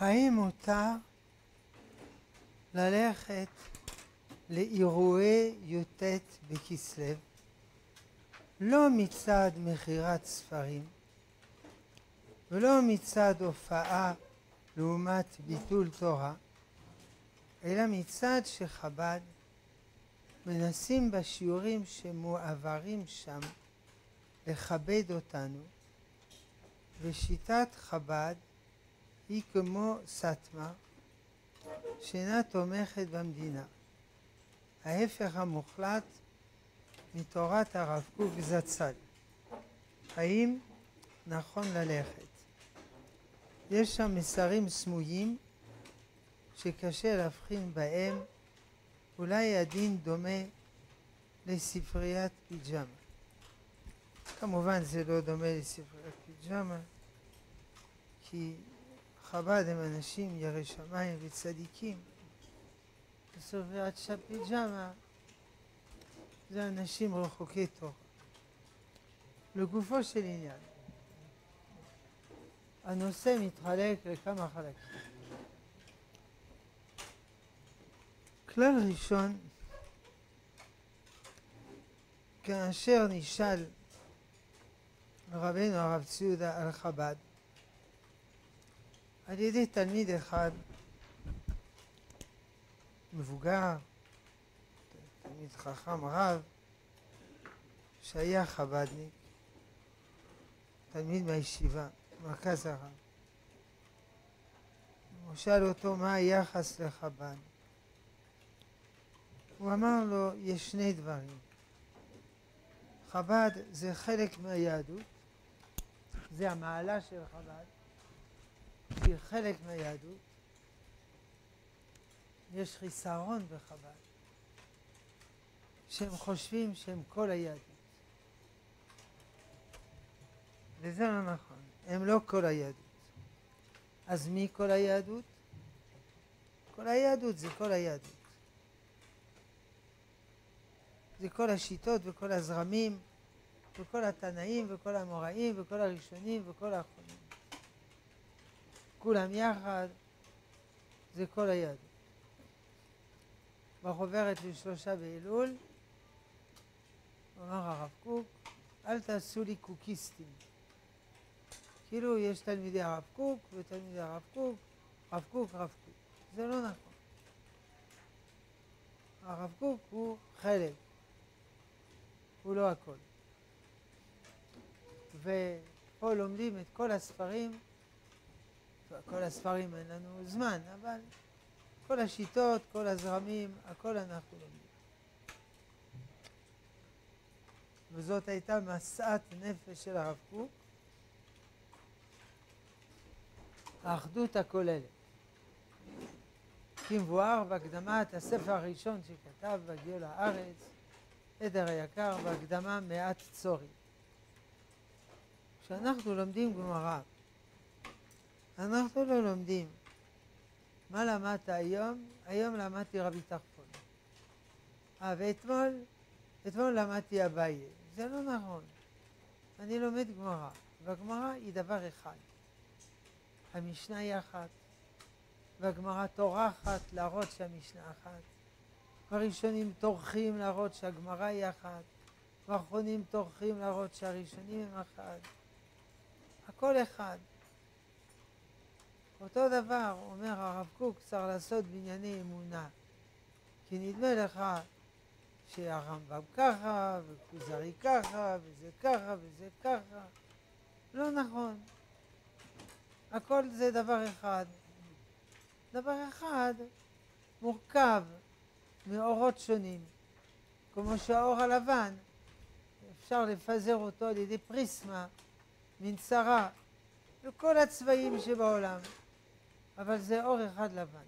האם מותר ללכת לאירועי י"ט בכסלו לא מצד מכירת ספרים ולא מצד הופעה לעומת ביטול תורה, אלא מצד שחב"ד מנסים בשיעורים שמועברים שם לכבד אותנו, ושיטת חב"ד היא כמו סאטמר שאינה תומכת במדינה, ההפך המוחלט מתורת הרב קוק זצ"ל. האם נכון ללכת? יש שם מסרים סמויים שקשה להבחין בהם, אולי הדין דומה לספריית פיג'מה. כמובן זה לא דומה לספריית פיג'מה, כי חב"ד הם אנשים יראי שמיים וצדיקים. בספריית פיג'מה זה אנשים רחוקי תורה. לגופו של עניין, הנושא מתחלק לכמה חלקים. כלל ראשון, כאשר נשאל רבנו הרב ציודה על חב"ד על ידי תלמיד אחד מבוגר, תלמיד חכם רב שהיה חב"דניק, תלמיד מהישיבה, מרכז הרב. הוא שאל אותו מה היחס לחב"ד. הוא אמר לו, יש שני דברים. חב"ד זה חלק מהיהדות, זה המעלה של חב"ד, היא חלק מהיהדות. יש חיסרון בחב"ד, שהם חושבים שהם כל היהדות. וזה לא נכון, הם לא כל היהדות. אז מי כל היהדות? כל היהדות זה כל היהדות. זה כל השיטות וכל הזרמים וכל התנאים וכל המוראים וכל הראשונים וכל האחרונים. כולם יחד, זה כל היהדות. בחוברת לשלושה באלול אמר הרב קוק, אל תעשו לי קוקיסטים. כאילו יש תלמידי הרב קוק ותלמידי הרב קוק, רב קוק, רב קוק. זה לא נכון. הרב קוק הוא חלק, הוא לא הכל. ופה לומדים את כל הספרים, כל הספרים אין לנו זמן, אבל כל השיטות, כל הזרמים, הכל אנחנו לומדים. וזאת הייתה משאת נפש של הרב קוק, האחדות הכוללת. כמבואר בהקדמת הספר הראשון שכתב בהגיעו לארץ, עדר היקר, בהקדמה מעט צורי. כשאנחנו לומדים גמרא, אנחנו לא לומדים מה למדת היום? היום למדתי רבי טרפון. ואתמול למדתי אביי. זה לא נכון. אני לומד גמרא, והגמרא היא דבר אחד. המשנה היא אחת, והגמרא טורחת להראות שהמשנה אחת. הראשונים טורחים להראות שהגמרא היא אחת, והאחרונים טורחים להראות שהראשונים הם אחד. הכל אחד. אותו דבר אומר הרב קוק, צריך לעשות בענייני אמונה. כי נדמה לך שהרמב"ם ככה, וכוזרי ככה, וזה ככה, וזה ככה. לא נכון. הכל זה דבר אחד. דבר אחד מורכב מאורות שונים. כמו שהאור הלבן, אפשר לפזר אותו על ידי פריסמה, מנסרה, וכל הצבעים שבעולם. אבל זה אור אחד לבן.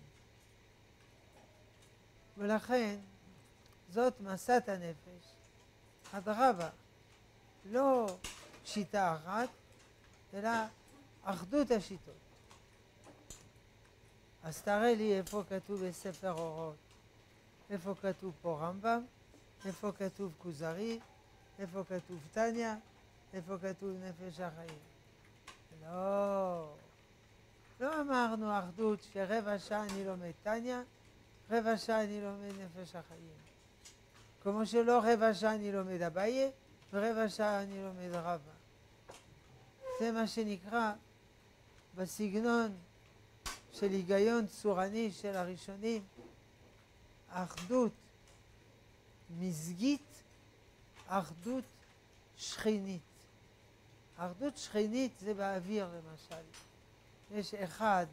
ולכן זאת מסת הנפש, אדרבה, לא שיטה אחת, אלא אחדות השיטות. אז תראה לי איפה כתוב בספר אורות, איפה כתוב פה רמב"ם, איפה כתוב כוזרי, איפה כתוב תניא, איפה כתוב נפש החיים. לא. לא אמרנו אחדות שרבע שעה אני לומד טניה, רבע שעה אני לומד נפש החיים. כמו שלא רבע שעה אני לומד אביי, ורבע שעה אני לומד רבא. זה מה שנקרא בסגנון של היגיון צורני של הראשונים, אחדות מזגית, אחדות שכנית. אחדות שכנית זה באוויר למשל. יש אחד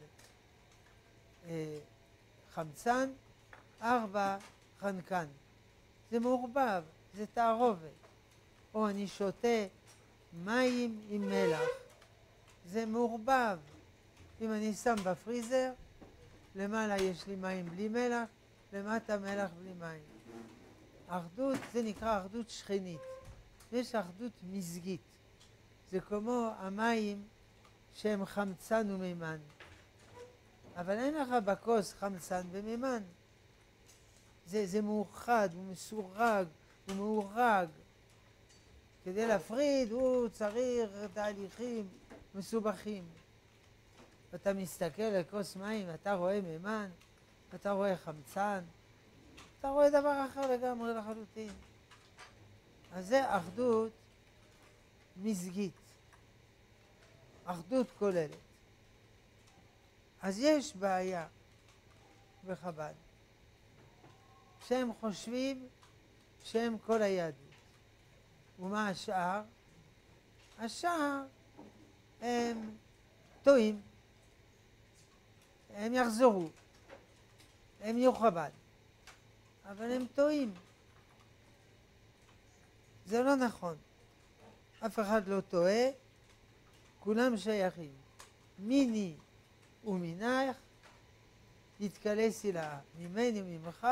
חמצן, 4 חנקן. זה מעורבב, זה תערובת. או אני שותה מים עם מלח. זה מעורבב. אם אני שם בפריזר, למעלה יש לי מים בלי מלח, למטה מלח בלי מים. אחדות, זה נקרא אחדות שכנית. יש אחדות מזגית. זה כמו המים שהם חמצן ומימן. אבל אין לך בכוס חמצן ומימן. זה מאוחד, הוא מסורג, הוא מאורג. כדי להפריד הוא צריך תהליכים מסובכים. אתה מסתכל על כוס מים, אתה רואה מימן, אתה רואה חמצן, אתה רואה דבר אחר לגמרי לחלוטין. אז זה אחדות מזגית, אחדות כוללת. אז יש בעיה בחב"ד, שהם חושבים שהם כל היהדות. ומה השאר? השאר הם טועים, הם יחזרו, הם יהיו חב"ד, אבל הם טועים. זה לא נכון. אף אחד לא טועה, כולם שייכים. מיני ומינך יתקלה סלעה, ממני וממך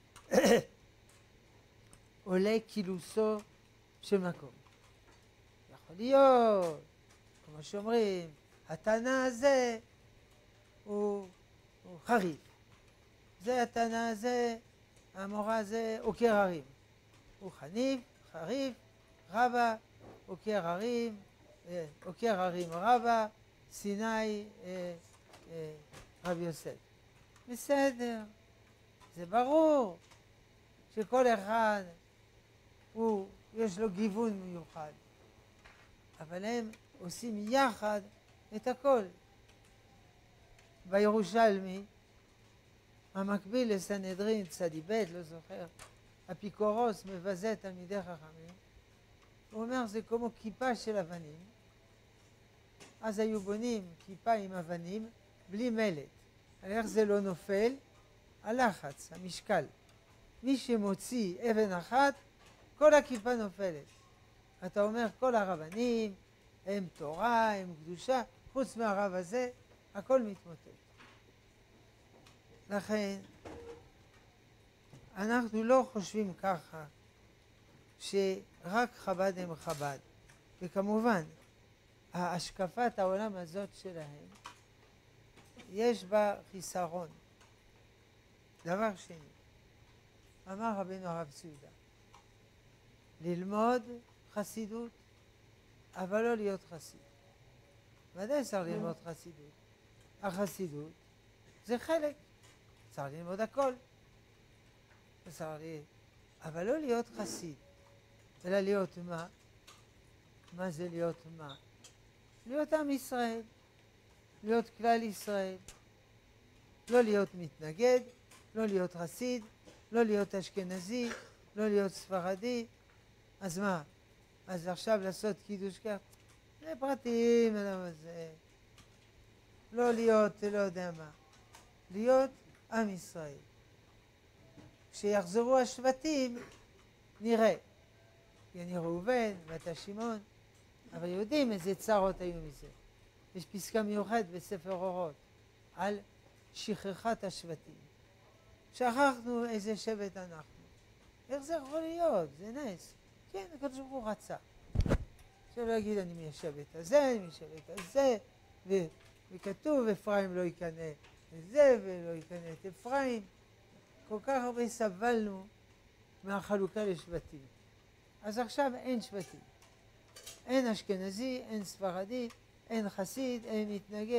עולה קילוסו של מקום. יכול להיות, כמו שאומרים, התנא הזה הוא חריף. זה התנא הזה, המורה הזה עוקר הרים. הוא חניף, חריף, רבא, עוקר הרים רבא, סיני רבי יוסף. בסדר, זה ברור שכל אחד יש לו גיוון מיוחד, אבל הם עושים יחד את הכל. בירושלמי, המקביל לסנהדרין צדי ב', לא זוכר, אפיקורוס מבזה תלמידי חכמים, הוא אומר זה כמו כיפה של אבנים. אז היו בונים כיפה עם אבנים בלי מלט. על איך זה לא נופל? הלחץ, המשקל. מי שמוציא אבן אחת, כל הכיפה נופלת. אתה אומר כל הרבנים הם תורה, הם קדושה, חוץ מהרב הזה הכל מתמוטט. לכן אנחנו לא חושבים ככה שרק חב"ד הם חב"ד. וכמובן השקפת העולם הזאת שלהם יש בה חיסרון. דבר שני, אמר רבינו הרב צבי, ללמוד חסידות אבל לא להיות חסיד. ודאי צריך ללמוד חסידות. החסידות זה חלק, צריך ללמוד הכל. אבל לא להיות חסיד, אלא להיות מה? מה זה להיות מה? להיות עם ישראל, להיות כלל ישראל, לא להיות מתנגד, לא להיות חסיד, לא להיות אשכנזי, לא להיות ספרדי. אז מה? אז עכשיו לעשות קידוש כך? זה פרטים, זה לא להיות, לא יודע מה. להיות עם ישראל. כשיחזרו השבטים, נראה. כי אני ראובן ואתה שמעון, אבל יודעים איזה צרות היו מזה. יש פסקה מיוחדת בספר אורות על שכחת השבטים. שכחנו איזה שבט אנחנו. איך זה יכול להיות? זה נס. כן, הקדוש ברוך הוא רצה. שלא יגיד אני מהשבט הזה, אני מהשבט הזה, וכתוב אפרים לא יקנה לזה ולא יקנה את אפרים. כל כך הרבה סבלנו מהחלוקה לשבטים. אז עכשיו אין שבטים. אין אשכנזי, אין ספרדי, אין חסיד, אין מתנגד.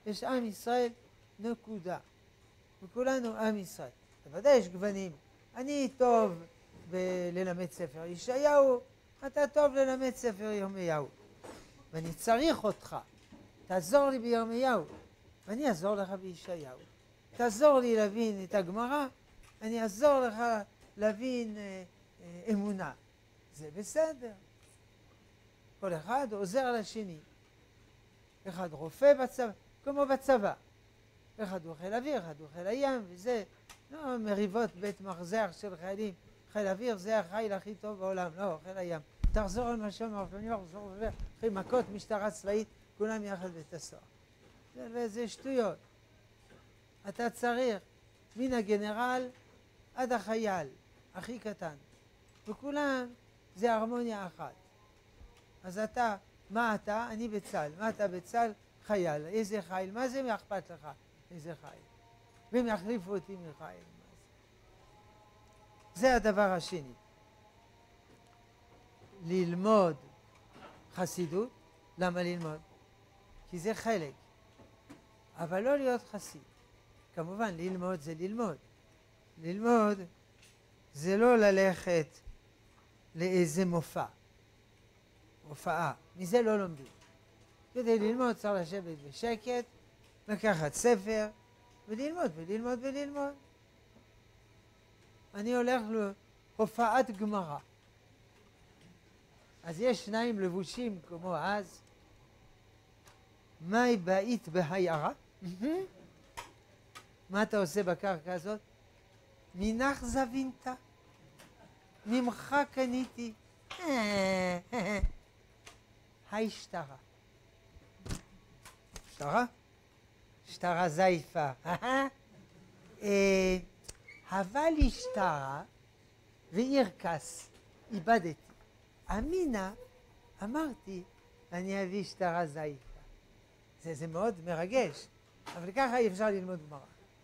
יש עם ישראל, נקודה. וכולנו עם ישראל. בוודאי יש גוונים. אני טוב ללמד ספר ישעיהו, אתה טוב ללמד ספר ירמיהו. ואני צריך אותך. תעזור לי בירמיהו, ואני אעזור לך בישעיהו. תעזור לי להבין את הגמרא, אני אעזור לך להבין אמונה. זה בסדר. כל אחד עוזר לשני. אחד רופא בצבא, כמו בצבא. אחד הוא חיל אוויר, אחד הוא חיל הים, וזה לא מריבות בית מחזר של חיילים. חיל אוויר זה החיל הכי טוב בעולם, לא, חיל הים. תחזור על מה שאומר, אחרי מכות, משטרה צבאית, כולם יחד בית הסוהר. וזה שטויות. אתה צריך מן הגנרל עד החייל, הכי קטן. וכולם זה הרמוניה אחת. אז אתה, מה אתה? אני בצה"ל. מה אתה בצה"ל? חייל. איזה חיל? מה זה מאכפת לך? איזה חיל? והם יחליפו אותי מחיל. זה הדבר השני. ללמוד חסידות. למה ללמוד? כי זה חלק. אבל לא להיות חסיד. כמובן, ללמוד זה ללמוד. ללמוד זה לא ללכת לאיזה הופעה. מזה לא לומדים. כדי ללמוד צריך לשבת בשקט, לקחת ספר, וללמוד, וללמוד, וללמוד. אני הולך להופעת גמרא. אז יש שניים לבושים כמו אז. מאי בעית בהיערה? מה אתה עושה בקרקע הזאת? מנך זווינת, ממך קניתי. היי שטרה. שטרה? שטרה זייפה. הווה לי שטרה וירקס, איבדתי. אמינה, אמרתי, אני אביא שטרה זייפה. זה מאוד מרגש, אבל ככה אי אפשר ללמוד גמרא.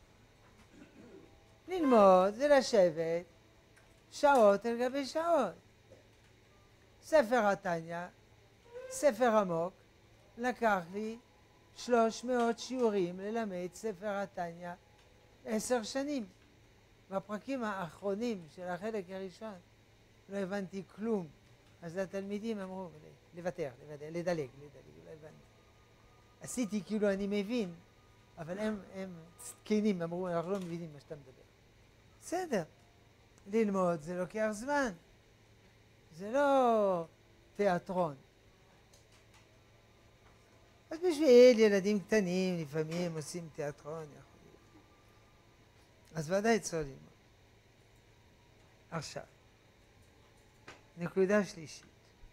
ללמוד זה לשבת שעות על גבי שעות. ספר התניא, ספר עמוק, לקח לי 300 שיעורים ללמד ספר התניא 10 שנים. בפרקים האחרונים של החלק הראשון לא הבנתי כלום. אז התלמידים אמרו, לוותר, לדלג, לא הבנתי. עשיתי כאילו אני מבין, אבל הם זקנים, אמרו, אנחנו לא מבינים מה שאתה מדבר. בסדר, ללמוד זה לוקח זמן, זה לא תיאטרון. אז בשביל ילדים קטנים לפעמים עושים תיאטרון, אז ודאי צריך ללמוד. עכשיו, נקודה שלישית.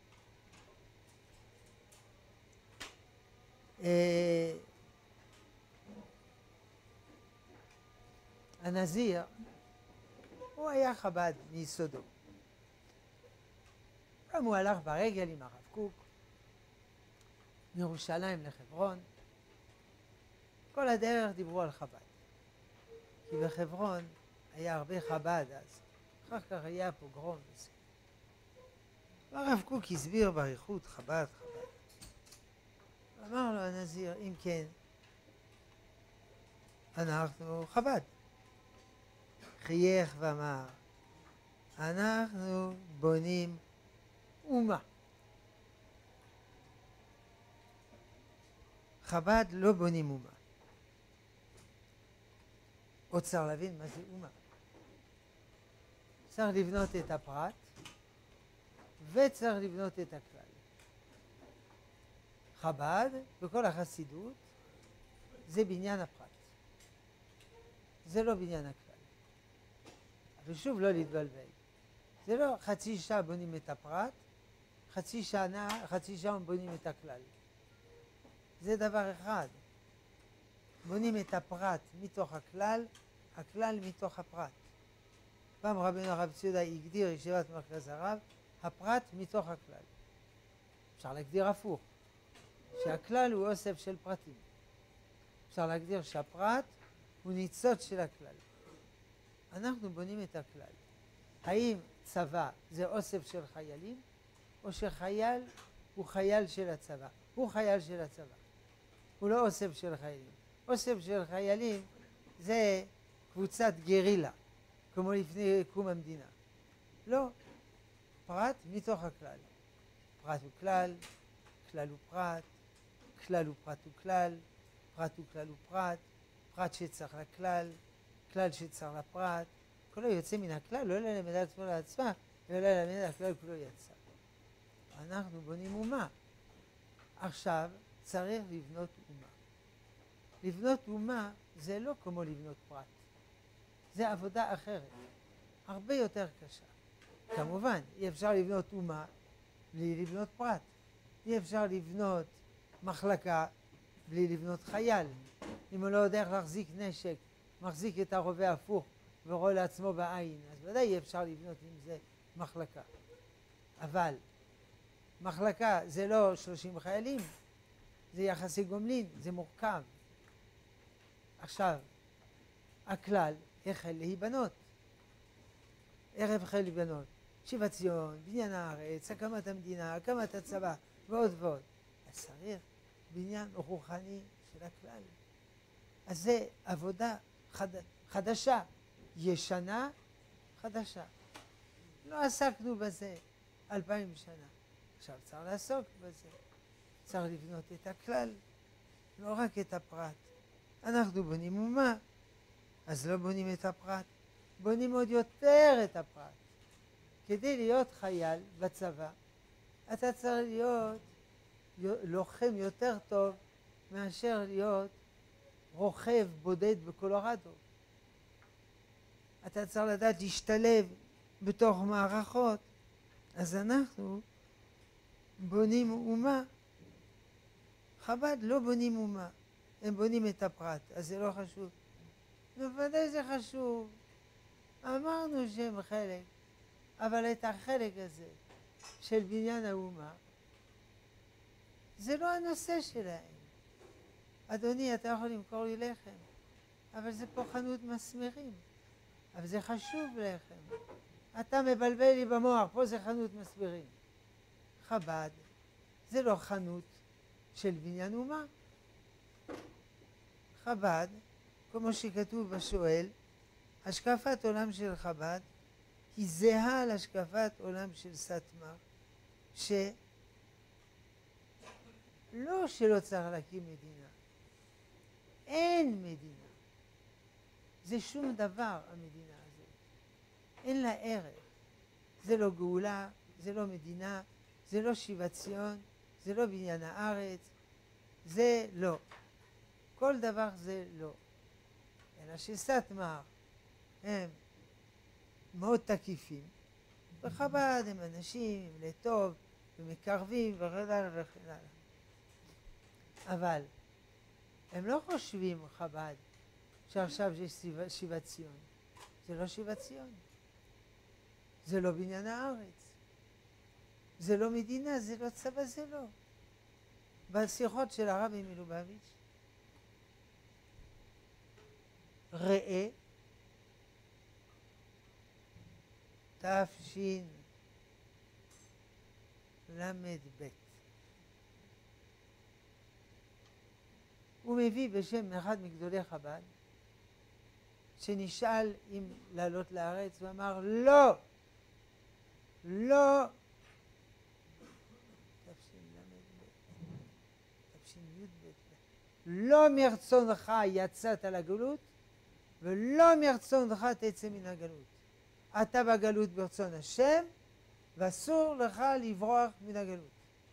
הנזיר, הוא היה חב"ד מיסודו. גם הוא הלך ברגל עם הרב קוק, מירושלים לחברון. כל הדרך דיברו על חב"ד. כי בחברון היה הרבה חב"ד אז. אחר כך היה פוגרום וזה. והרב קוק הסביר באריכות חב"ד. אמר לו הנזיר, אם כן, אנחנו חב"ד. חייך ואמר, אנחנו בונים אומה. חב"ד לא בונים אומה. עוד צריך להבין מה זה אומה. צריך לבנות את הפרט וצריך לבנות את הכלל. חב"ד וכל החסידות זה בניין הפרט. זה לא בניין הכלל. אבל שוב לא להתבלבל. זה לא חצי שעה בונים את הפרט, חצי שעה בונים את הכלל. זה דבר אחד. בונים את הפרט מתוך הכלל, הכלל מתוך הפרט. פעם רבינו הרב ציודה הגדיר ישיבת מרכז הרב, הפרט מתוך הכלל. אפשר להגדיר הפוך, שהכלל הוא אוסף של פרטים. אפשר להגדיר שהפרט הוא ניצוץ של הכלל. אנחנו בונים את הכלל. האם צבא זה אוסף של חיילים, או שחייל הוא חייל של הצבא? הוא חייל של הצבא. הוא לא אוסף של חיילים. אוסף של חיילים זה קבוצת גרילה, כמו לפני קום המדינה. לא, פרט מתוך הכלל. פרט הוא כלל, כלל הוא פרט, כלל הוא פרט הוא כלל, פרט הוא כלל הוא פרט, פרט שצריך לכלל, כלל שצריך לפרט, כולו יוצא מן הכלל, לא ללמד על עצמו לעצמה, אלא ללמד על הכלל כולו יצא. אנחנו בונים אומה. עכשיו צריך לבנות אומה. לבנות אומה זה לא כמו לבנות פרט. זה עבודה אחרת, הרבה יותר קשה. כמובן, אי אפשר לבנות אומה בלי לבנות פרט. אי אפשר לבנות מחלקה בלי לבנות חייל. אם הוא לא יודע איך להחזיק נשק, מחזיק את הרובה הפוך ורואה לעצמו בעין, אז ודאי אי אפשר לבנות עם זה מחלקה. אבל מחלקה זה לא 30 חיילים, זה יחסי גומלין, זה מורכב. עכשיו, הכלל החל להיבנות. איך החל להיבנות? שיבת ציון, בניין הארץ, הקמת המדינה, הקמת הצבא, ועוד ועוד. אז צריך בניין רוחני של הכלל. אז זה עבודה חדשה, ישנה, חדשה. לא עסקנו בזה 2000 שנה. עכשיו צריך לעסוק בזה. צריך לבנות את הכלל, לא רק את הפרט. אנחנו בונים אומה, אז לא בונים את הפרט, בונים עוד יותר את הפרט. כדי להיות חייל בצבא, אתה צריך להיות לוחם יותר טוב מאשר להיות רוכב בודד בקולורדו. אתה צריך לדעת להשתלב בתוך מערכות. אז אנחנו בונים אומה. חב"ד לא בונים אומה, הם בונים את הפרט, אז זה לא חשוב. בוודאי זה חשוב. אמרנו שהם חלק, אבל את החלק הזה של בניין האומה, זה לא הנושא שלהם. אדוני, אתה יכול למכור לי לחם, אבל זה פה חנות מסמרים. אבל זה חשוב לחם. אתה מבלבל לי במוח, פה זה חנות מסמרים. חב"ד זה לא חנות של בניין אומה. חב"ד, כמו שכתוב בשואל, השקפת עולם של חב"ד היא זהה להשקפת עולם של סאטמר, שלא צריך להקים מדינה. אין מדינה. זה שום דבר, המדינה הזאת. אין לה ערך. זה לא גאולה, זה לא מדינה, זה לא שיבת ציון, זה לא בניין הארץ, זה לא. כל דבר זה לא. אלא שסאטמר הם מאוד תקיפים, וחב"ד הם אנשים, הם לטוב, ומקרבים וכן הלאה וכן הלאה. אבל הם לא חושבים חב"ד שעכשיו יש שיבת ציון. זה לא שיבת ציון. זה לא בניין הארץ. זה לא מדינה, זה לא צבא, זה לא. בשיחות של הרבי מלובביץ' ראה תשל"ב. הוא מביא בשם אחד מגדולי חב"ד, שנשאל אם לעלות לארץ, הוא אמר לא, לא. תש"ב. לא מרצונך יצאת לגלות, ולא מרצונך תצא מן הגלות. אתה בגלות ברצון השם, ואסור לך לברוח מן הגלות.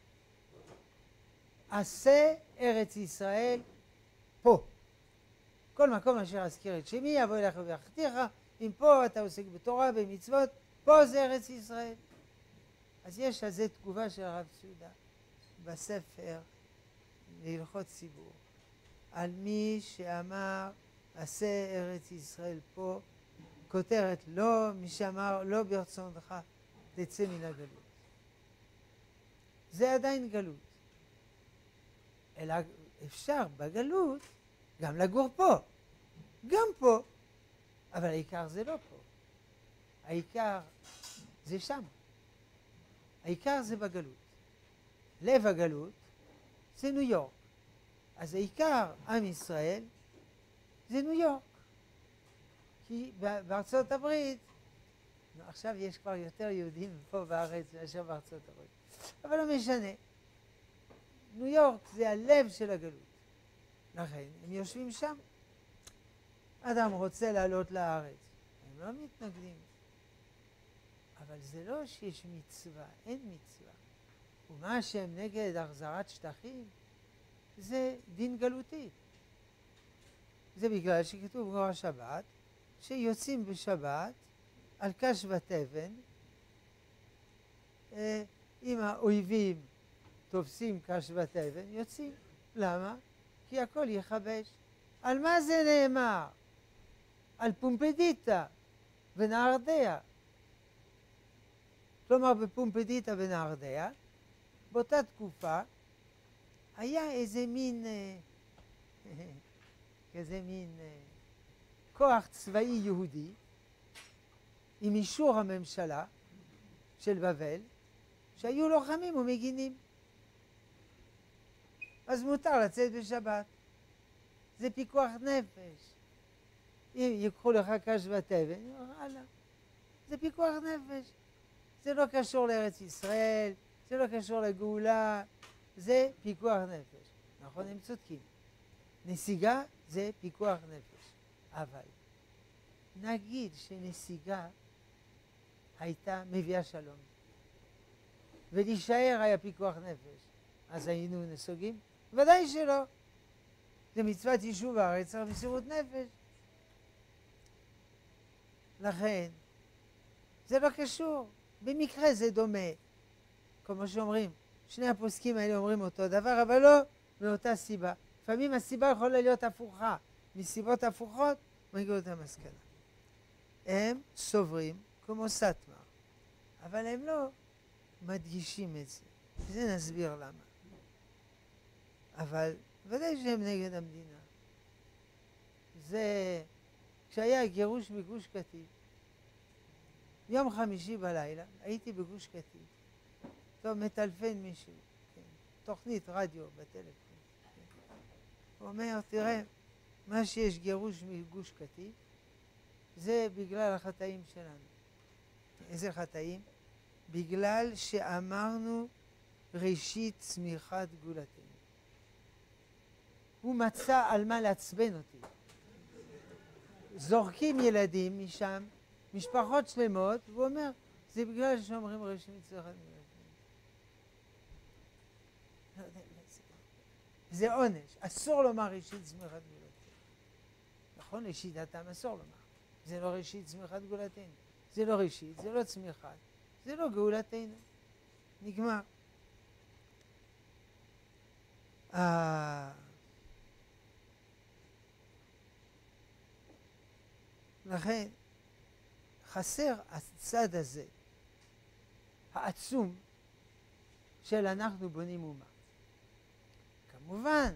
עשה ארץ ישראל פה. כל מקום אשר אזכיר את שמי יבוא אליך ויחתיך. אם פה אתה עוסק בתורה, במצוות, פה זה ארץ ישראל. אז יש על זה תגובה של הרב סעודה בספר להלכות ציבור, על מי שאמר עשה ארץ ישראל פה, כותרת לא, מי שאמר לא ברצונך תצא מן הגלות. זה עדיין גלות. אלא אפשר בגלות גם לגור פה, גם פה, אבל העיקר זה לא פה. העיקר זה שם. העיקר זה בגלות. לב הגלות זה ניו יורק. אז העיקר עם ישראל זה ניו יורק. כי בארצות הברית, עכשיו יש כבר יותר יהודים פה בארץ מאשר בארצות הברית. אבל לא משנה. ניו יורק זה הלב של הגלות. לכן הם יושבים שם. אדם רוצה לעלות לארץ. הם לא מתנגדים. אבל זה לא שיש מצווה, אין מצווה. ומה שהם נגד החזרת שטחים, זה דין גלותי. זה בגלל שכתוב גמרא שבת, שיוצאים בשבת על קש ותבן, אם האויבים תופסים קש ותבן, יוצאים. למה? כי הכל יכבש. על מה זה נאמר? על פומפדיטה ונהרדיה. כלומר, בפומפדיטה ונהרדיה, באותה תקופה, היה איזה מין, כוח צבאי יהודי, עם אישור הממשלה של בבל, שהיו לוחמים ומגינים. אז מותר לצאת בשבת. זה פיקוח נפש. אם ייקחו לך קש ותבן, הלאה. זה פיקוח נפש. זה לא קשור לארץ ישראל, זה לא קשור לגאולה, זה פיקוח נפש. נכון, הם צודקים. נסיגה זה פיקוח נפש. אבל נגיד שנסיגה הייתה מביאה שלום, ולהישאר היה פיקוח נפש, אז היינו נסוגים? ודאי שלא. זה מצוות יישוב הארץ, צריך מסירות נפש. לכן, זה לא קשור. במקרה זה דומה. כמו שאומרים, שני הפוסקים האלה אומרים אותו דבר, אבל לא מאותה סיבה. לפעמים הסיבה יכולה להיות הפוכה. מסיבות הפוכות, מגיעו את המסקנה. הם סוברים כמו סטמר, אבל הם לא מדגישים את זה. וזה נסביר למה. אבל ודאי שהם נגד המדינה. זה, כשהיה גירוש מגוש קטיף, יום חמישי בלילה, הייתי בגוש קטיף. טוב, מטלפן מישהו, כן, תוכנית רדיו בטלפון. כן. הוא אומר, תראה, מה שיש גירוש מגוש קטיף, זה בגלל החטאים שלנו. איזה חטאים? בגלל שאמרנו ראשית צמיחת גאולתנו. הוא מצא על מה לעצבן אותי. זורקים ילדים משם, משפחות שלמות, והוא אומר, זה בגלל שאומרים ראשית צמיחת גאולתנו. זה עונש, אסור לומר ראשית צמיחת גאולתנו. נכון, לשיטתם אסור לומר. זה לא ראשית צמיחת גאולתנו. זה לא ראשית, זה לא צמיחת, זה לא גאולתנו. נגמר. לכן חסר הצד הזה, העצום, של אנחנו בונים אומה. כמובן,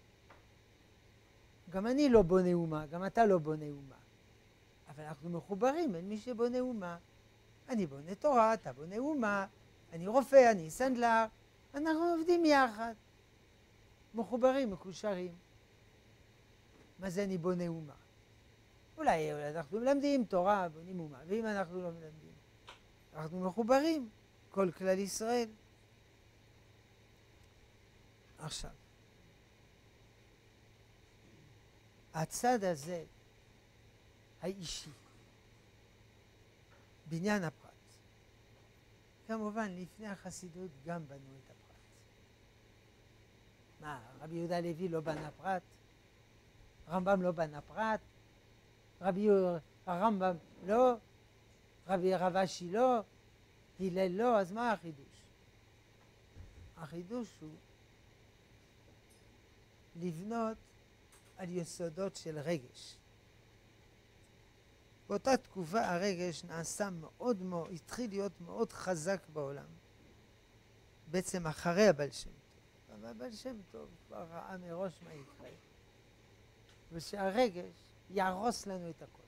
גם אני לא בונה אומה, גם אתה לא בונה אומה. אבל אנחנו מחוברים, אין מי שבונה אומה. אני בונה תורה, אתה בונה אומה, אני רופא, אני סנדלר, אנחנו עובדים יחד. מחוברים, מקושרים. מה זה אני בונה אומה? אולי אנחנו מלמדים תורה, בונים אומה, ואם אנחנו לא מלמדים, אנחנו מחוברים, כל כלל ישראל. עכשיו, הצד הזה, האישי, בניין הפרט. כמובן, לפני החסידות גם בנו את הפרט. מה, רבי יהודה לוי לא בנה פרט? רמב"ם לא בנה פרט? הרמב"ם לא? רבי רבשי לא? הלל לא? אז מה החידוש? החידוש הוא לבנות על יסודות של רגש. באותה תקופה הרגש נעשה מאוד מאוד, התחיל להיות מאוד חזק בעולם. בעצם אחרי הבעל שם טוב. אבל הבעל שם טוב כבר ראה מראש מה יקרה. ושהרגש יהרוס לנו את הכל.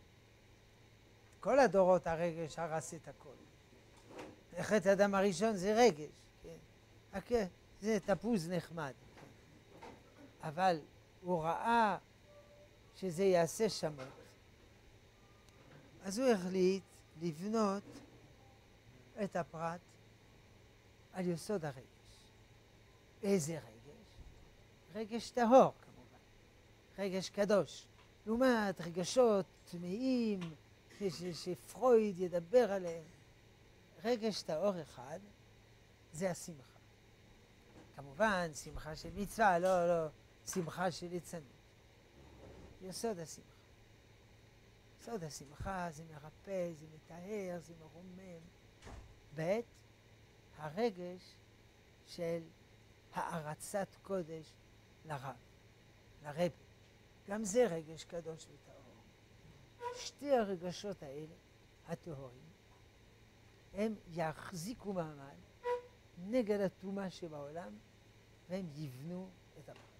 כל הדורות הרגש הרס את הכל. חטא האדם הראשון זה רגש. כן? זה תפוז נחמד. כן? אבל הוא ראה שזה יעשה שמות. אז הוא החליט לבנות את הפרט על יסוד הרגש. איזה רגש? רגש טהור כמובן, רגש קדוש. לעומת רגשות טמאים שפרויד ידבר עליהם. רגש טהור אחד זה השמחה. כמובן שמחה של מצווה, לא שמחה של ליצנות. יסוד השמחה. יסוד השמחה זה מרפא, זה מטהר, זה מרומם. ב' הרגש של הערצת קודש לרב, לרב. גם זה רגש קדוש וטהור. שתי הרגשות האלה, הטהורים, הם יחזיקו מעמד נגד הטומאה שבעולם, והם יבנו את הפרט.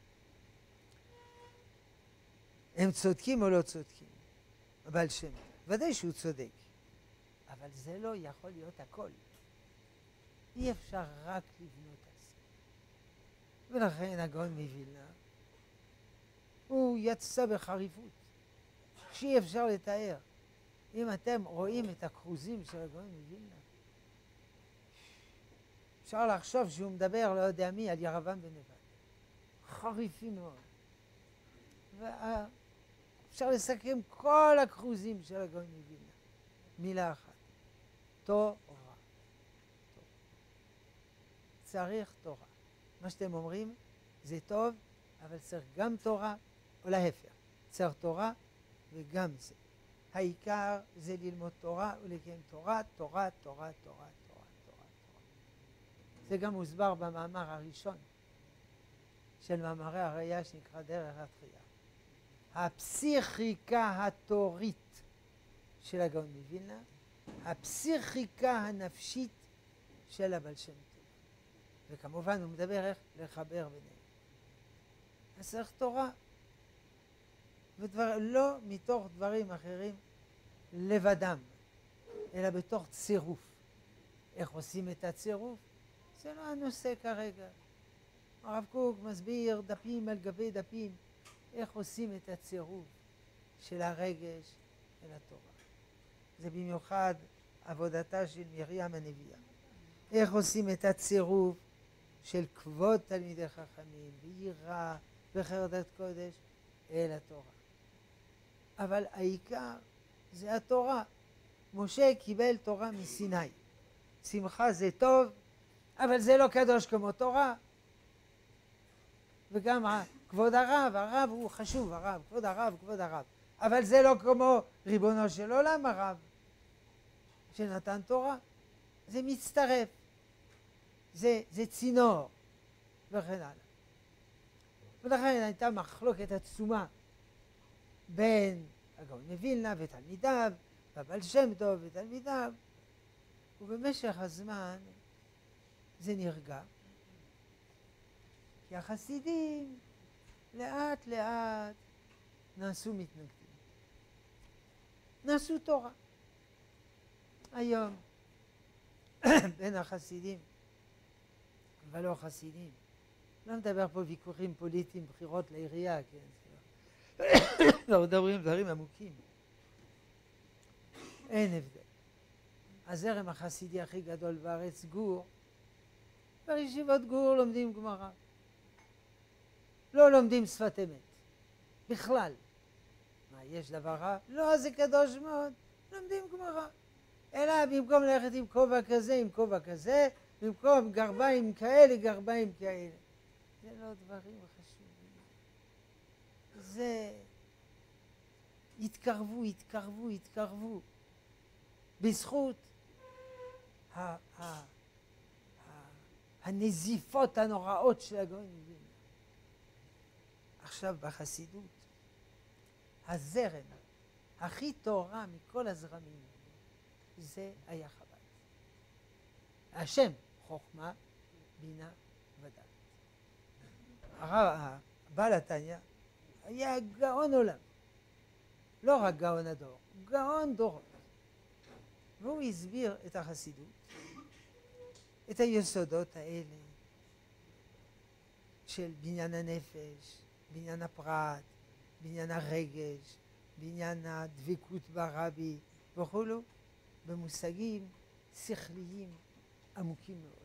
הם צודקים או לא צודקים? הבעל שם טוב, ודאי שהוא צודק, אבל זה לא יכול להיות הכל. אי אפשר רק לבנות על זה. ולכן הגאון מווילנה, הוא יצא בחריפות, שאי אפשר לתאר. אם אתם רואים את הכרוזים של הגאון מווילנה, אפשר לחשוב שהוא מדבר, לא יודע מי, על ירבעם בן נבט. חריפים מאוד. אפשר לסכם כל הכרוזים של הגאון מווילנה. מילה אחת. תורה. צריך תורה. מה שאתם אומרים זה טוב, אבל צריך גם תורה, או להפך. צריך תורה וגם זה. העיקר זה ללמוד תורה ולקיים תורה, תורה, תורה, תורה, תורה, תורה. זה גם מוסבר במאמר הראשון של מאמרי הראייה שנקרא דרך התחייה. הפסיכיקה התורית של הגאון מווילנה, הפסיכיקה הנפשית של הבעל שם טוב. וכמובן הוא מדבר איך לחבר ביניהם. אז צריך תורה. לא מתוך דברים אחרים לבדם, אלא בתוך צירוף. איך עושים את הצירוף? זה לא הנושא כרגע. הרב קוק מסביר דפים על גבי דפים איך עושים את הצירוף של הרגש אל התורה. זה במיוחד עבודתה של מרים הנביאה. איך עושים את הצירוף של כבוד תלמידי חכמים ויראה וחרדת קודש אל התורה. אבל העיקר זה התורה. משה קיבל תורה מסיני. שמחה זה טוב, אבל זה לא קדוש כמו תורה. וגם כבוד הרב, הרב הוא חשוב, הרב, כבוד הרב, כבוד הרב. אבל זה לא כמו ריבונו של עולם הרב, שנתן תורה. זה מצטרף. זה צינור, וכן הלאה. ולכן הייתה מחלוקת עצומה בין הגאון מווילנה ותלמידיו, והבעל שם טוב ותלמידיו, ובמשך הזמן זה נרגע. כי החסידים לאט לאט נעשו מתנגדים. נעשו תורה. היום בין החסידים ולא חסידים, לא מדבר פה ויכוחים פוליטיים, בחירות לעירייה, כן? לא מדברים דברים עמוקים. אין הבדל. הזרם החסידי הכי גדול בארץ, גור, בישיבות גור לומדים גמרא. לא לומדים שפת אמת. בכלל. מה, יש דבר רע? לא, זה קדוש מאוד. לומדים גמרא. אלא במקום ללכת עם כובע כזה, עם כובע כזה, במקום גרביים כאלה, גרביים כאלה. זה לא דברים חשובים. זה התקרבו, התקרבו, התקרבו. בזכות הנזיפות הנוראות של הגאון מווילנה. עכשיו בחסידות, הזרם הכי תורה מכל הזרמים זה היה חב"ד. השם חוכמה, בינה ודעת. הבעל התניא היה גאון עולם. לא רק גאון הדור, גאון דורות. והוא הסביר את החסידות, את היסודות האלה של בניין הנפש, בניין הפרט, בעניין הרגש, בעניין הדבקות ברבי וכולו, במושגים שכליים עמוקים מאוד.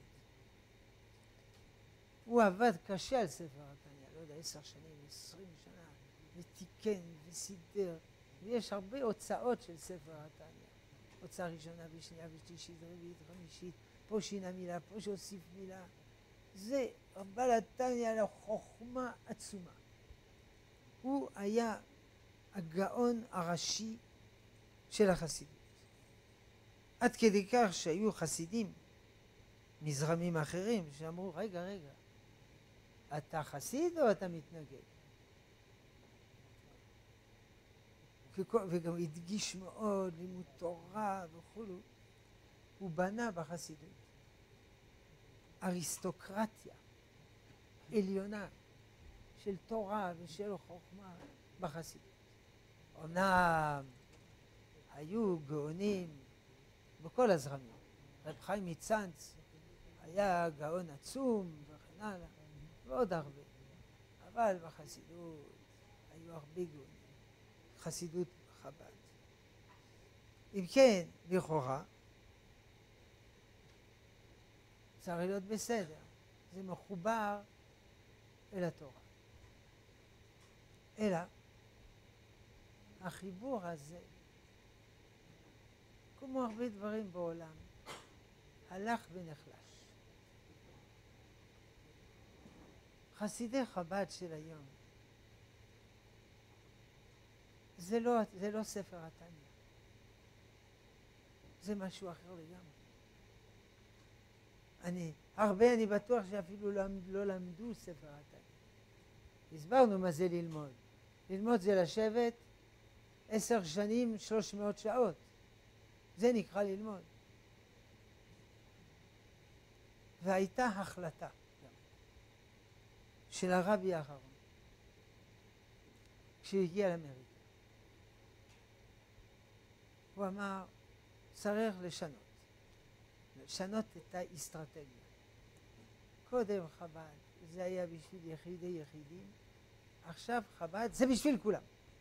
הוא עבד קשה על ספר התניא, לא יודע, 10 שנים, 20 שנה, ותיקן וסידר, ויש הרבה הוצאות של ספר התניא. הוצאה ראשונה ושנייה ושלישית, רביעית, חמישית, פה שינה מילה, פה שהוסיף מילה. זה בעל התניא לו חוכמה עצומה. הוא היה הגאון הראשי של החסידות. עד כדי כך שהיו חסידים מזרמים אחרים שאמרו, רגע, אתה חסיד או אתה מתנגד? וגם הדגיש מאוד לימוד תורה וכולו. הוא בנה בחסידות אריסטוקרטיה עליונה של תורה ושל חוכמה בחסידות. אמנם היו גאונים בכל הזרמים. רב חיים מצאנז היה גאון עצום וכן הלאה, ועוד הרבה. אבל בחסידות היו הרבה גאונים. חסידות חב"ד. אם כן, לכאורה, צריך להיות בסדר. זה מחובר אל התורה. אלא, החיבור הזה, כמו הרבה דברים בעולם, הלך ונחלש. חסידי חב"ד של היום, זה לא ספר התניא. זה משהו אחר לגמרי. אני בטוח שאפילו לא למדו ספר התניא. הסברנו מה זה ללמוד. ללמוד זה לשבת 10 שנים, 300 שעות. זה נקרא ללמוד. והייתה החלטה של הרבי האחרון, כשהגיע לאמריקה. הוא אמר, צריך לשנות את האסטרטגיה. קודם חב"ד, זה היה בשביל יחידים, עכשיו חב"ד, זה בשביל כולם.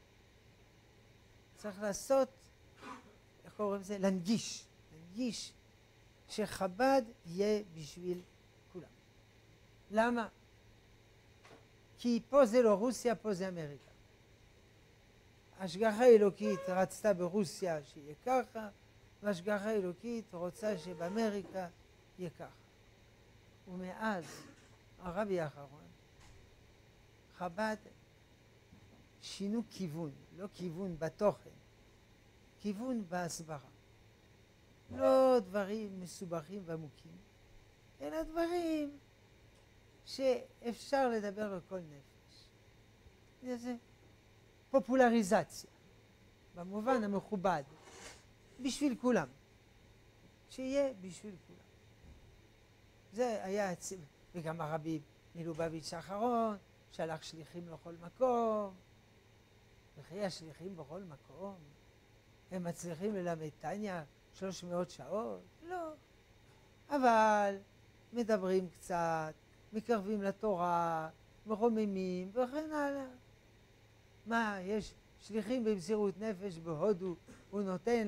צריך לעשות, איך קוראים לזה? להנגיש שחב"ד יהיה בשביל כולם. למה? כי פה זה לא רוסיה, פה זה אמריקה. השגחה אלוקית רצתה ברוסיה שיהיה ככה, והשגחה אלוקית רוצה שבאמריקה יהיה ככה. ומאז הרבי האחרון, חב"ד שינו כיוון, לא כיוון בתוכן, כיוון בהסברה. לא דברים מסובכים ועמוקים, אלא דברים שאפשר לדבר בכל נפש. זה פופולריזציה, במובן המכובד, בשביל כולם. שיהיה בשביל כולם. זה היה, וגם הרבי מלובביץ' האחרון, שלח שליחים לכל מקום, וכי השליחים בכל מקום, הם מצליחים ללמד תניא 300 שעות? לא. אבל מדברים קצת, מקרבים לתורה, מרוממים וכן הלאה. מה, יש שליחים במסירות נפש בהודו, הוא נותן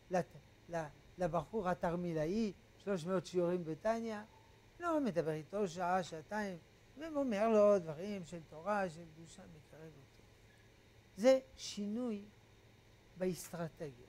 לבחור התרמילאי 300 שיעורים בתניא? לא, מדבר איתו שעה, שעתיים, ואומר לו דברים של תורה, של קדושה, מקרב אותו. זה שינוי באסטרטגיה.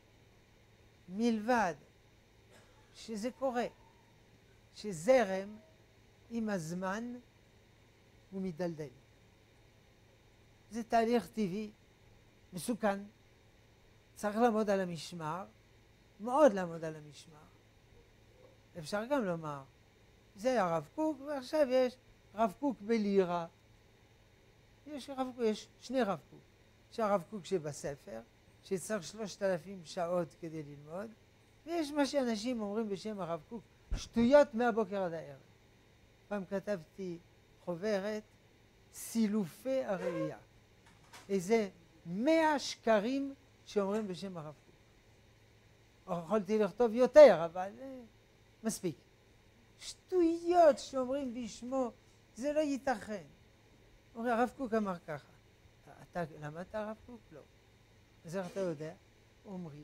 מלבד שזה קורה, שזרם עם הזמן הוא מדלדל. זה תהליך טבעי, מסוכן. צריך לעמוד על המשמר, מאוד לעמוד על המשמר. אפשר גם לומר, זה הרב קוק, ועכשיו יש רב קוק בלירה. יש שני רב קוק. יש הרב קוק שבספר, שצריך 3,000 שעות כדי ללמוד, ויש מה שאנשים אומרים בשם הרב קוק, שטויות מהבוקר עד הערב. פעם כתבתי חוברת, סילופי הראייה. איזה 100 שקרים שאומרים בשם הרב קוק. או יכולתי לכתוב יותר, אבל מספיק. שטויות שאומרים בשמו, זה לא ייתכן. הרב קוק אמר ככה, למדת הרב קוק? לא. אז איך אתה יודע? אומרים.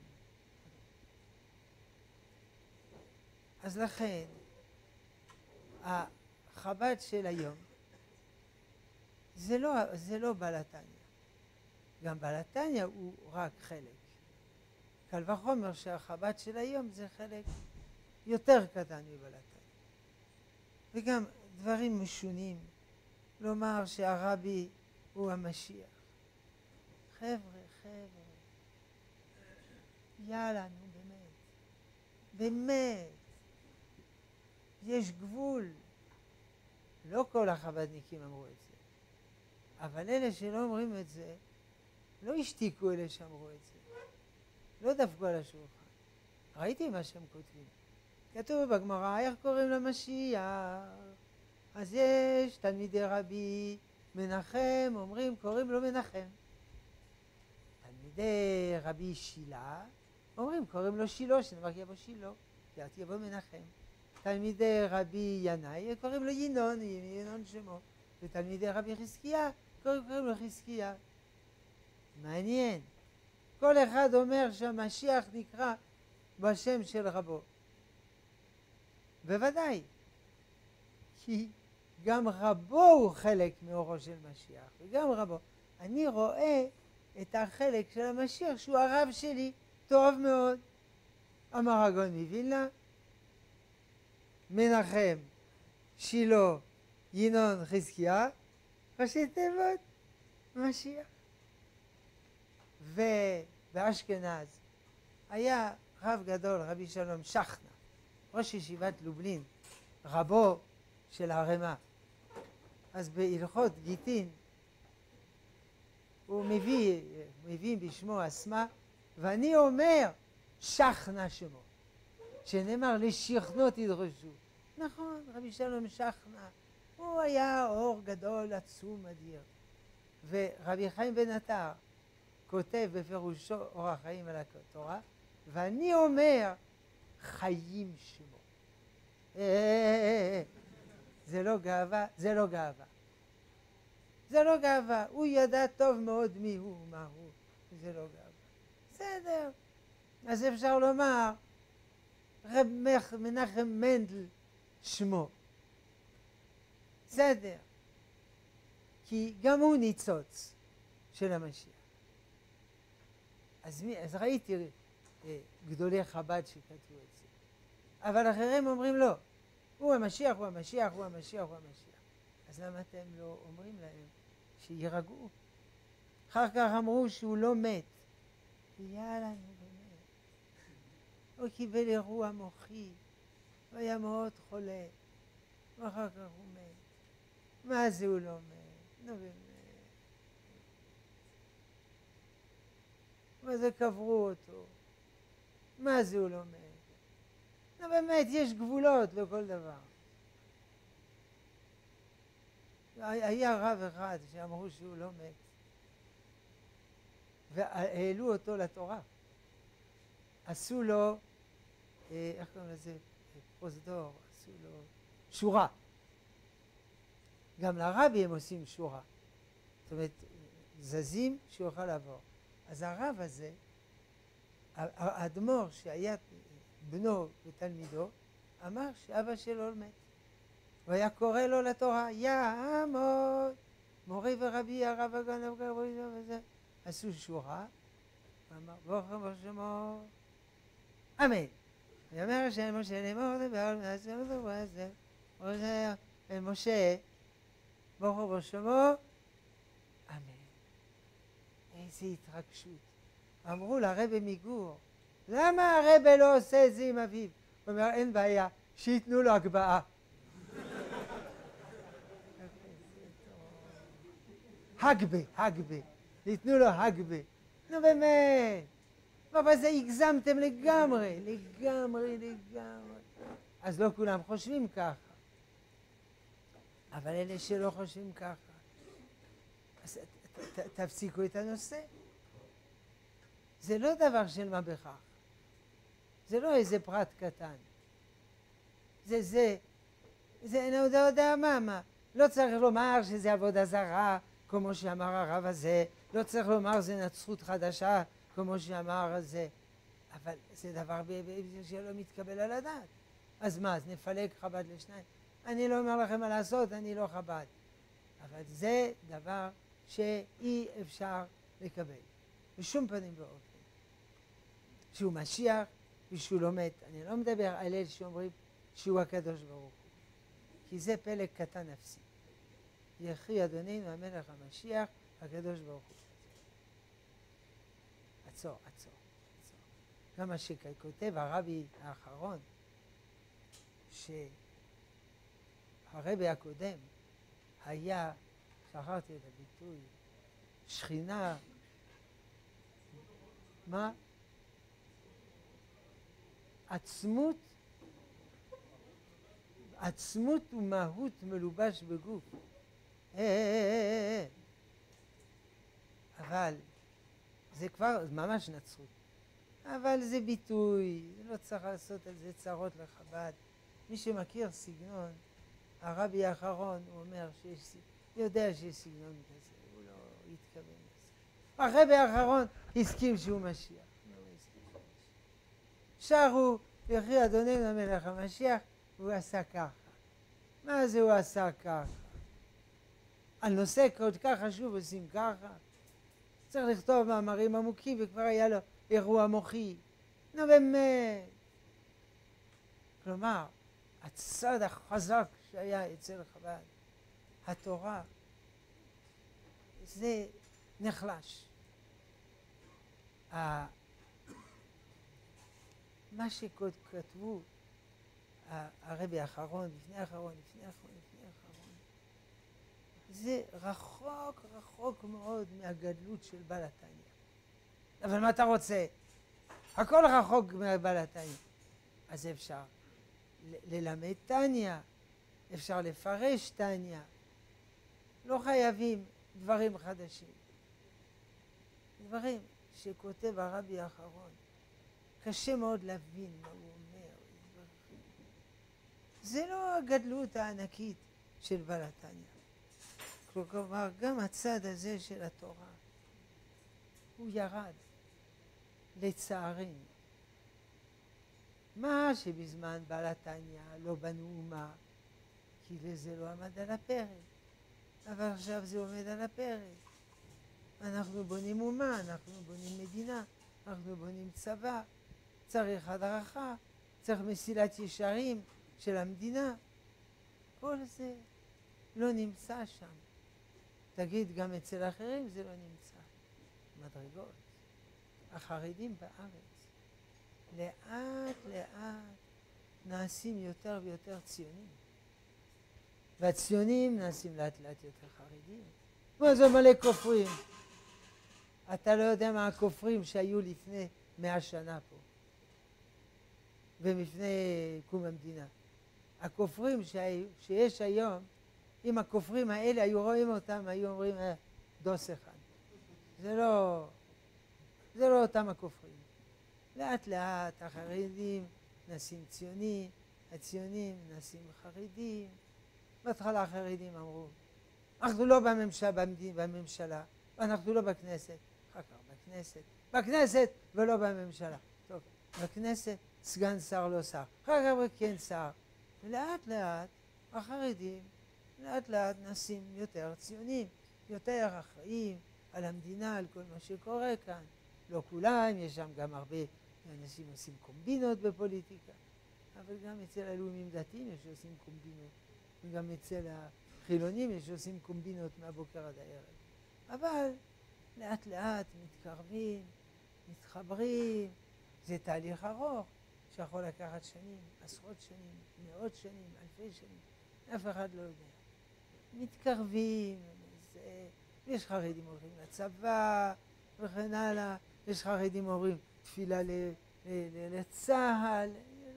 אז לכן, החב"ד של היום זה לא בעל התניא. גם בעל התניא הוא רק חלק. קל וחומר שהחב"ד של היום זה חלק יותר קטן מבעל התניא. וגם דברים משונים, לומר שהרבי הוא המשיח. חבר'ה, יאללה, נו באמת, יש גבול. לא כל החב"דניקים אמרו את זה, אבל אלה שלא אומרים את זה, לא השתיקו אלה שאמרו את זה, לא דפקו על השולחן. ראיתי מה שהם כותבים. כתוב בגמרא, איך קוראים למשיח? אז יש תלמידי רבי מנחם, קוראים לו מנחם. תלמידי רבי שילה, קוראים לו שילה, שנאמר כי יבוא שילה, כי יבוא מנחם. תלמידי רבי ינאי, קוראים לו ינון שמו. ותלמידי רבי חזקיה, קוראים לו חזקיה. מעניין. כל אחד אומר שהמשיח נקרא בשם של רבו. בוודאי. כי גם רבו הוא חלק מאורו של משיח, וגם רבו. אני רואה את החלק של המשיח שהוא הרב שלי, טוב מאוד. אמר הגאון מווילנה, מנחם, שילה, ינון, חזקיה, ראשי תיבות, משיח. ובאשכנז היה רב גדול, רבי שלום שכנא, ראש ישיבת לובלין, רבו של הרמ"א. אז בהלכות גיטין הוא מביא בשמו אסמה, ואני אומר שכנא שמו, שנאמר לשכנו תדרשו. נכון, רבי שלום שכנא, הוא היה אור גדול, עצום, אדיר. ורבי חיים בן עטר כותב בפירושו אור החיים על התורה, ואני אומר חיים שמו. זה לא גאווה, זה לא גאווה. זה לא גאווה, הוא ידע טוב מאוד מי הוא, מה הוא, זה לא גאווה. בסדר. אז אפשר לומר, רב מנחם מנדל שמו. בסדר. כי גם הוא ניצוץ של המשיח. אז ראיתי גדולי חב"ד שכתבו את זה. אבל אחרים אומרים לא. הוא המשיח, הוא המשיח, הוא המשיח, הוא המשיח. אז למה אתם לא אומרים להם שירגעו? אחר כך אמרו שהוא לא מת. יאללה, נו באמת. הוא קיבל אירוע מוחי, הוא היה מאוד חולה, ואחר כך הוא מת. מה זה הוא לא מת? נו באמת. מה זה קברו אותו? מה זה הוא לא מת? נו באמת, יש גבולות לכל דבר. היה רב אחד שאמרו שהוא לא מת, והעלו אותו לתורה. עשו לו, איך קוראים לזה? פרוזדור, עשו לו שורה. גם לרבי הם עושים שורה. זאת אומרת, זזים שיוכל לעבור. אז הרב הזה, האדמו"ר שהיה בנו ותלמידו, אמר שאבא שלו מת. הוא היה קורא לו לתורה, יעמוד, מורי ורבי הרב הגאון וזה. עשו שורה, ואמר ברוך הוא שמו, אמן. ויאמר השם משה לאמור דבר ונעשה אותו וזה, ועוזר אל משה, ברוך הוא שמו, אמן. איזה התרגשות. אמרו לרבי מגור, למה הרבי לא עושה את זה עם אביו? הוא אומר, אין בעיה, שיתנו לו הגבהה. הגבה, ניתנו לו הגבה. נו באמת, אבל זה הגזמתם לגמרי. אז לא כולם חושבים ככה. אבל אלה שלא חושבים ככה, אז תפסיקו את הנושא. זה לא דבר של מה בכך. זה לא איזה פרט קטן. זה אין יודע מה. לא צריך לומר שזה עבודה זרה, כמו שאמר הרב הזה, לא צריך לומר זה נצרות חדשה, כמו שאמר זה, אבל זה דבר שלא מתקבל על הדעת. אז מה, אז נפלג חב"ד לשניים? אני לא אומר לכם מה לעשות, אני לא חב"ד. אבל זה דבר שאי אפשר לקבל, בשום פנים ואופן. שהוא משיח ושהוא לא מת. אני לא מדבר על אלה שאומרים שהוא הקדוש ברוך הוא. כי זה פלג קטן אפסי. יחי אדוננו המלך המשיח, הקדוש ברוך הוא. עצור. גם מה שכותב הרבי האחרון, שהרבי הקודם היה, שכחתי את הביטוי, שכינה, מה? עצמות ומהות מלובש בגוף. אבל זה כבר ממש נצרות. אבל זה ביטוי, לא צריך לעשות על זה צרות לחב"ד. מי שמכיר סגנון, הרבי האחרון, הוא אומר יודע שיש סגנון כזה, הוא לא התכוון לזה. הרבי האחרון הסכים שהוא משיח. שרו, יחי אדוננו המלך המשיח, והוא עשה ככה. מה זה הוא עשה ככה? על נושא כל כך חשוב עושים ככה? צריך לכתוב מאמרים עמוקים וכבר היה לו אירוע מוחי. נו באמת. כלומר, הצד החזק שהיה אצל חב"ד, התורה, זה נחלש. מה שכתבו הרבי האחרון, לפני האחרון, זה רחוק מאוד מהגדלות של בעל התניא. אבל מה אתה רוצה? הכל רחוק מהבעל התניא. אז אפשר ללמד תניא, אפשר לפרש תניא. לא חייבים דברים חדשים. דברים שכותב הרבי האחרון. קשה מאוד להבין מה הוא אומר. זה לא הגדלות הענקית של בעל התניא. כלומר, גם הצד הזה של התורה, הוא ירד, לצערנו. מה שבזמן בעל התניא לא בנו אומה, כי לזה לא עמד על הפרק. אבל עכשיו זה עומד על הפרק. אנחנו בונים אומה, אנחנו בונים מדינה, אנחנו בונים צבא, צריך הדרכה, צריך מסילת ישרים של המדינה. כל זה לא נמצא שם. תגיד, גם אצל אחרים זה לא נמצא. מדרגות. החרדים בארץ לאט נעשים יותר ויותר ציונים. והציונים נעשים לאט יותר חרדים. מה זה מלא כופרים? אתה לא יודע מה הכופרים שהיו לפני 100 שנה פה. ולפני קום המדינה. הכופרים שיש היום, אם הכופרים האלה היו רואים אותם, היו אומרים, דוס אחד. זה לא אותם הכופרים. לאט החרדים נעשים ציונים, הציונים נעשים חרדים. בהתחלה החרדים אמרו, אנחנו לא בממשלה, ואנחנו לא בכנסת. אחר כך בכנסת ולא בממשלה. טוב, בכנסת סגן שר לא שר, אחר כך כן שר. ולאט החרדים נעשים יותר ציונים, יותר אחראים על המדינה, על כל מה שקורה כאן. לא כולם, יש שם גם הרבה אנשים עושים קומבינות בפוליטיקה, אבל גם אצל הלאומים דתיים יש עושים קומבינות, וגם אצל החילונים יש עושים קומבינות מהבוקר עד הערב. אבל לאט מתקרבים, מתחברים, זה תהליך ארוך שיכול לקחת שנים, עשרות שנים, מאות שנים, אלפי שנים, אף אחד לא יודע. מתקרבים, יש חרדים הולכים לצבא וכן הלאה, יש חרדים אומרים תפילה לצה"ל,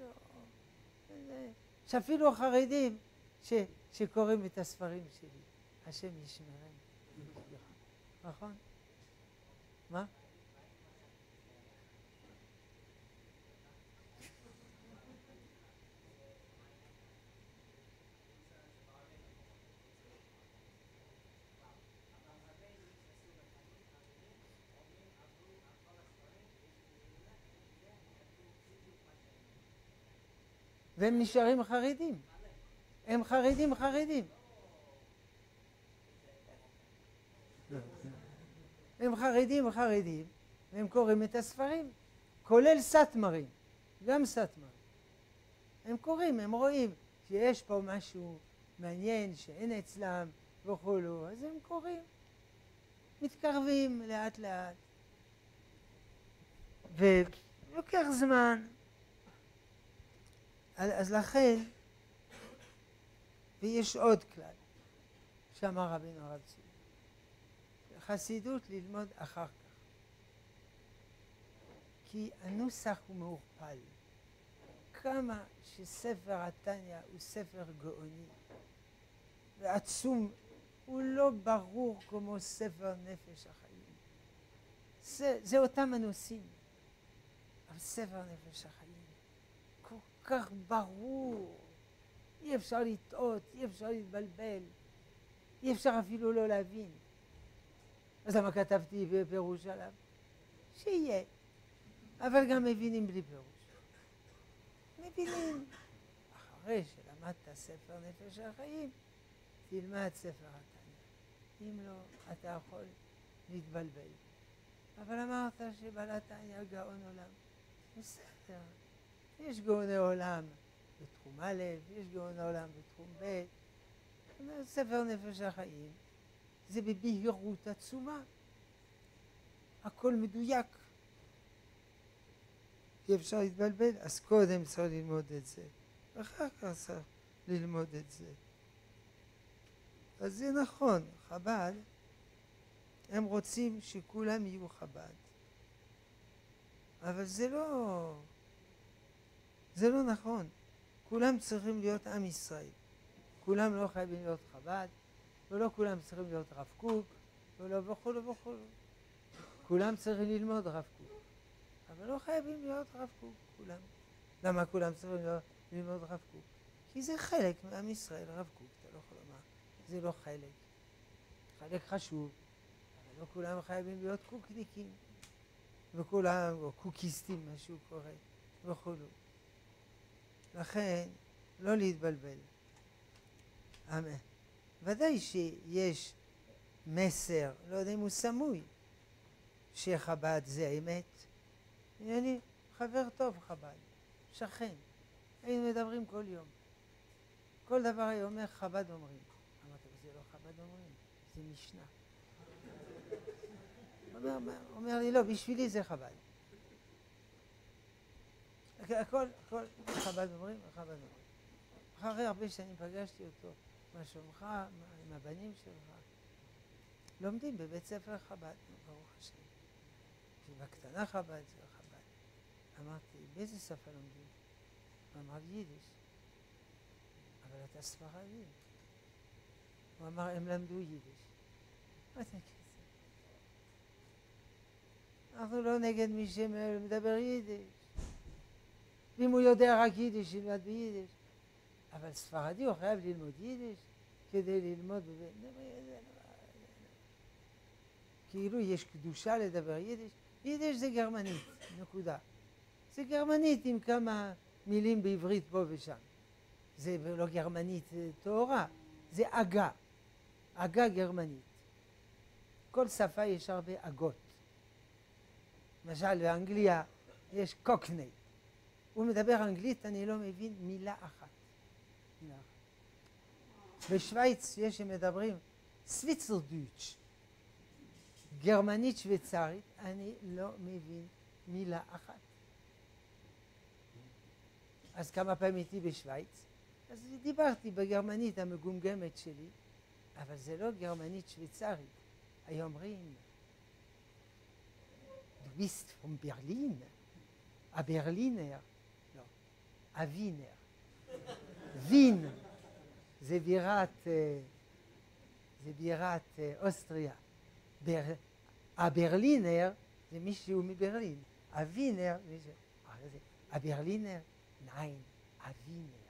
שאפילו חרדים שקוראים את הספרים שלי, השם ישמרם. נכון? מה? והם נשארים חרדים. הם חרדים. הם חרדים, והם קוראים את הספרים, כולל סאטמרים, גם סאטמרים. הם קוראים, הם רואים שיש פה משהו מעניין שאין אצלם וכולו, אז הם קוראים, מתקרבים לאט לאט. ולוקח זמן. אז לכן, ויש עוד כלל, שאמר רבינו הרב צבי, חסידות ללמוד אחר כך. כי הנוסח הוא מעורפל. כמה שספר התניא הוא ספר גאוני ועצום, הוא לא ברור כמו ספר נפש החיים. זה אותם הנושאים. אבל ספר נפש החיים כל כך ברור. אי אפשר לטעות, אי אפשר להתבלבל, אי אפשר אפילו לא להבין. אז למה כתבתי בפירוש עליו? שיהיה. אבל גם מבינים בלי פירוש. מבינים. אחרי שלמדת ספר נפש החיים, תלמד ספר התניא. אם לא, אתה יכול להתבלבל. אבל אמרת שבעל התניא גאון עולם. בסדר. יש גאוני עולם בתחום א', יש גאוני עולם בתחום ב'. ספר נפש החיים זה בבהירות עצומה. הכל מדויק. אי אפשר להתבלבל, אז קודם צריך ללמוד את זה, ואחר כך צריך ללמוד את זה. אז זה נכון, חב"ד, הם רוצים שכולם יהיו חב"ד. אבל זה לא נכון. כולם צריכים להיות עם ישראל. כולם לא חייבים להיות חב"ד, ולא כולם צריכים להיות רב קוק, ולא וכולו. כולם צריכים ללמוד רב קוק. אבל לא חייבים להיות רב קוק, כולם. למה כולם צריכים ללמוד רב קוק? כי זה חלק מעם ישראל, רב קוק, אתה לא יכול לומר. זה לא חלק. חלק חשוב, אבל לא כולם חייבים להיות קוקניקים. וכולם, או קוקיסטים, מה שהוא קורא, וכולו. לכן, לא להתבלבל. אמן. ודאי שיש מסר, לא יודע אם הוא סמוי, שחב"ד זה אמת. אני חבר טוב חב"ד, שכן, היינו מדברים כל יום. כל דבר היה אומר חב"ד אומרים. אמרתי, זה לא חב"ד אומרים, זה משנה. אומר לי, לא, בשבילי זה חב"ד. הכל חב"ד אומרים, חב"ד אומרים. אחרי הרבה שנים פגשתי אותו, מה שלומך, עם הבנים שלך. לומדים בבית ספר חב"ד, ברוך השם. שבקטנה חב"ד זה חב"ד. אמרתי, באיזה שפה לומדים? הוא אמר לי, יידיש. אבל אתה ספרדי. הוא אמר, הם למדו יידיש. מה זה כזה? אנחנו לא נגד מי שמדבר יידיש. ואם הוא יודע רק יידיש, ילמד ביידיש. אבל ספרדי הוא חייב ללמוד יידיש כדי ללמוד בבית. כאילו יש קדושה לדבר יידיש. יידיש זה גרמנית, נקודה. זה גרמנית עם כמה מילים בעברית פה ושם. זה לא גרמנית טהורה, זה אגה. אגה גרמנית. כל שפה יש הרבה אגות. למשל באנגליה יש קוקני. הוא מדבר אנגלית, אני לא מבין מילה אחת. בשוויץ יש שמדברים סוויצרדויטש. גרמנית שוויצרית, אני לא מבין מילה אחת. אז כמה פעמים הייתי בשוויץ, אז דיברתי בגרמנית המגומגמת שלי, אבל זה לא גרמנית שוויצרית. היו אומרים, du bist von Berlin, הברלינר, לא, הווינר. וין, זה בירת אוסטריה. הברלינר זה מישהו מברלין. הווינר, הברלינר, נין, הווינר.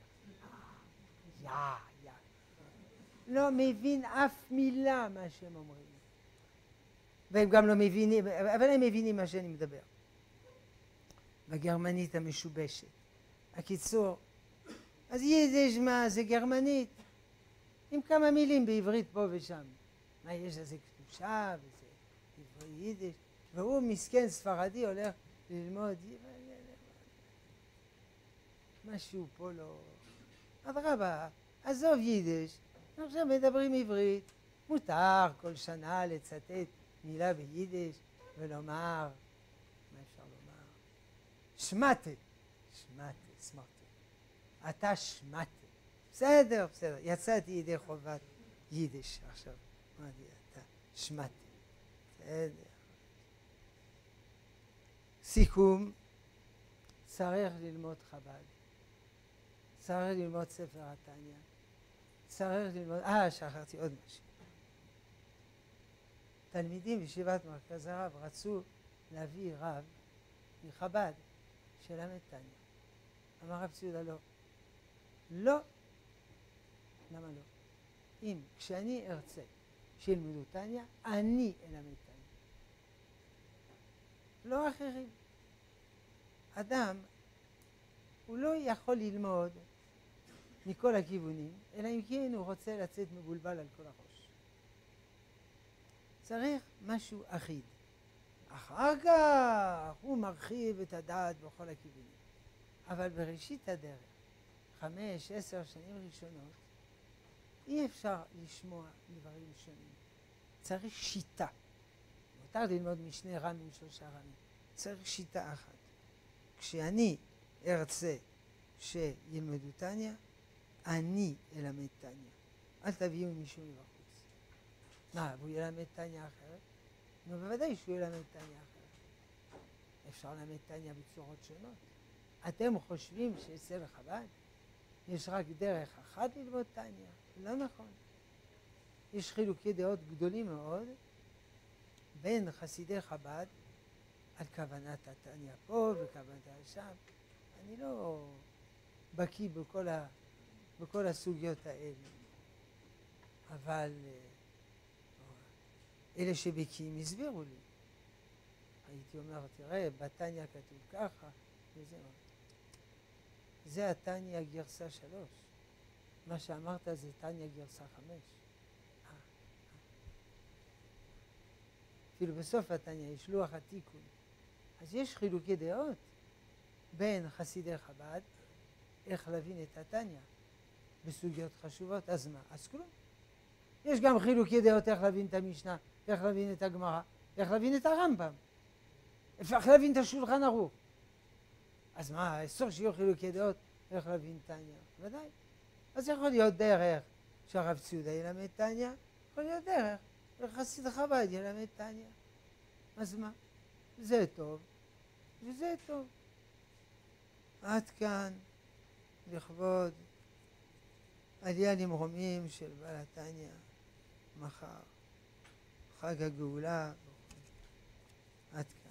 לא מבין אף מילה מה שהם אומרים. והם גם לא מבינים, אבל הם מבינים מה שאני מדבר. בגרמנית המשובשת. הקיצור, אז יידיש מה זה גרמנית, עם כמה מילים בעברית פה ושם. מה יש לזה קדושה וזה עברי יידיש, והוא מסכן ספרדי הולך ללמוד משהו פה לא... אדרבה, עזוב יידיש, עכשיו מדברים עברית, מותר כל שנה לצטט מילה ביידיש ולומר, מה אפשר לומר? שמטה, סמרטה, אתה שמטה, בסדר, יצאתי ידי חובת יידיש עכשיו, אמרתי, אתה שמטה, בסדר. סיכום, צריך ללמוד חב"ד, צריך ללמוד ספר התניא, צריך ללמוד, שכחתי עוד משהו. תלמידים בישיבת מרכז הרב רצו להביא רב מחב"ד שלמד תניא. אמר רב ציודה לא. לא. למה לא? אם כשאני ארצה שילמדו תניא, אני אלמד תניא. לא אחרים. אדם הוא לא יכול ללמוד מכל הכיוונים, אלא אם כן הוא רוצה לצאת מבולבל על כל הראש. צריך משהו אחיד. אחר כך הוא מרחיב את הדעת בכל הכיוונים. אבל בראשית הדרך, 5-10 שנים ראשונות, אי אפשר לשמוע דברים שונים. צריך שיטה. מותר ללמוד משני ר"מים, 3 ר"מים. צריך שיטה אחת. כשאני ארצה שילמדו תניא, אני אלמד תניא. אל תביאו מישהו מבחוץ. מה, הוא ילמד תניא אחרת? נו, בוודאי שהוא ילמד תניא אחרת. אפשר ללמד תניא בצורות שונות. אתם חושבים שאצל חב"ד יש רק דרך אחת ללמוד תניא? לא נכון. יש חילוקי דעות גדולים מאוד בין חסידי חב"ד על כוונת התניא פה וכוונתה שם. אני לא בקיא בכל הסוגיות האלה, אבל אלה שבקיאים הסבירו לי. הייתי אומר, תראה, בתניא כתוב ככה, וזה זה התניא גרסה 3. מה שאמרת זה תניא גרסה 5. אפילו בסוף התניא יש לוח התיקון. אז יש חילוקי דעות בין חסידי חב"ד, איך להבין את התניא בסוגיות חשובות, אז מה? אז כלום. יש גם חילוקי דעות איך להבין את המשנה, איך להבין את הגמרא, איך להבין את הרמב"ם, איך להבין את השולחן ערוך. אז מה, אסור שיהיו חילוקי דעות איך להבין תניא? ודאי. אז יכול להיות דרך שהרב ציודה ילמד תניא, יכול להיות דרך וחסיד חב"ד ילמד תניא. אז מה? זה טוב וזה טוב. עד כאן לכבוד עלייה למרומים של בעל התניא מחר, חג הגאולה. עד כאן.